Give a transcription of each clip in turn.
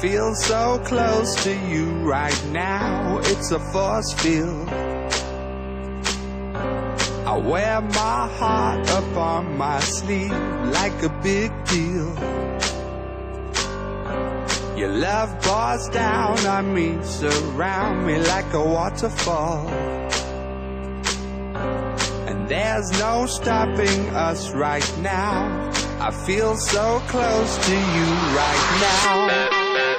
feel so close to you right now. It's a force field. I wear my heart up on my sleeve like a big deal. Your love pours down on me, surround me like a waterfall. And there's no stopping us right now. I feel so close to you right now.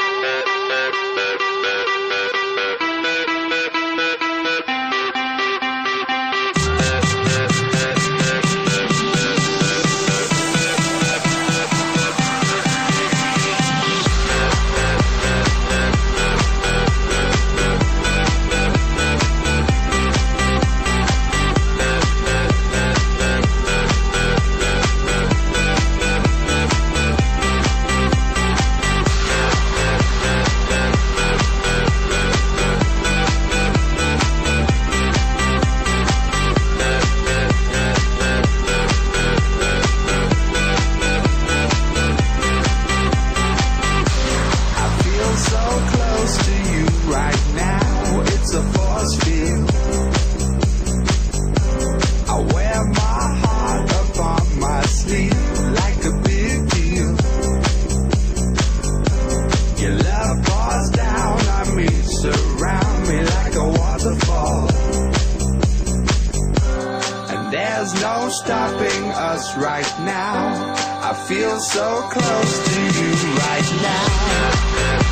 There's no stopping us right now. I feel so close to you right now.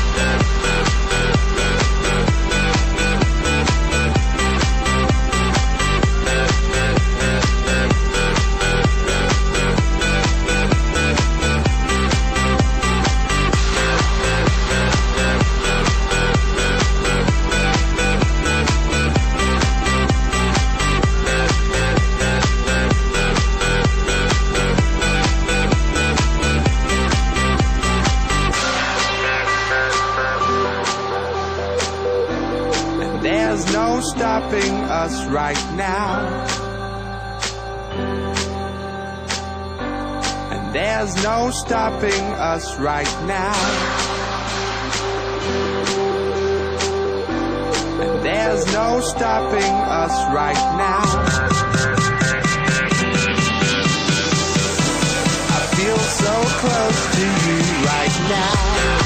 There's no stopping us right now. And there's no stopping us right now. And there's no stopping us right now. I feel so close to you right now.